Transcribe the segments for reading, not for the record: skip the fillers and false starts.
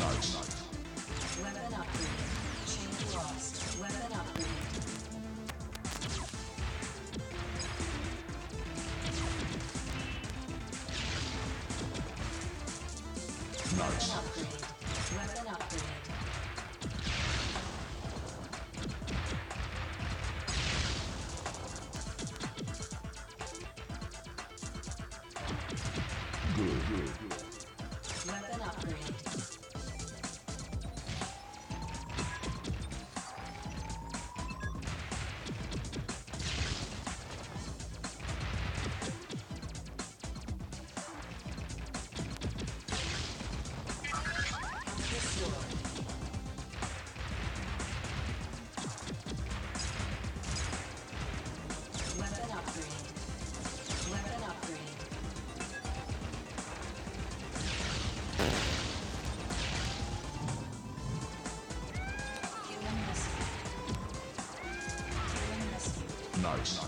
Weapon upgrade. Chain lost. Weapon upgrade. Weapon upgrade. Weapon upgrade. Weapon upgrade. Weapon upgrade. Weapon upgrade. Human rescue. Human rescue. Nice.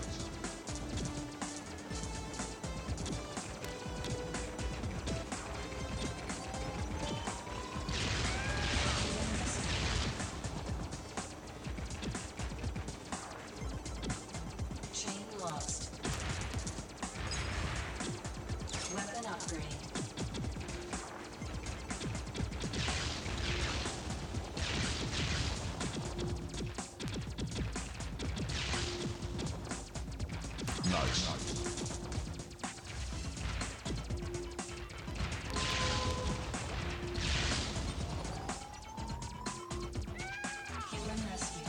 Chain lost. Weapon upgrade. Nice. Human rescue.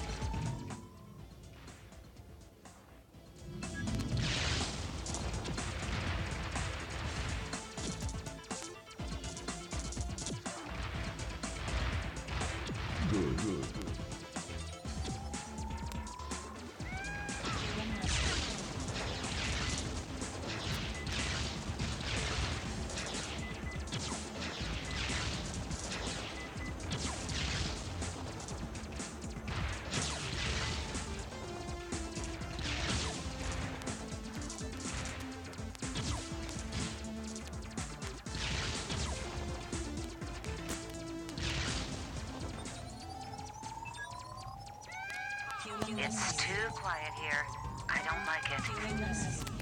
Good. Human rescue. Human It's rescue. too quiet here. I don't like it. Human rescue.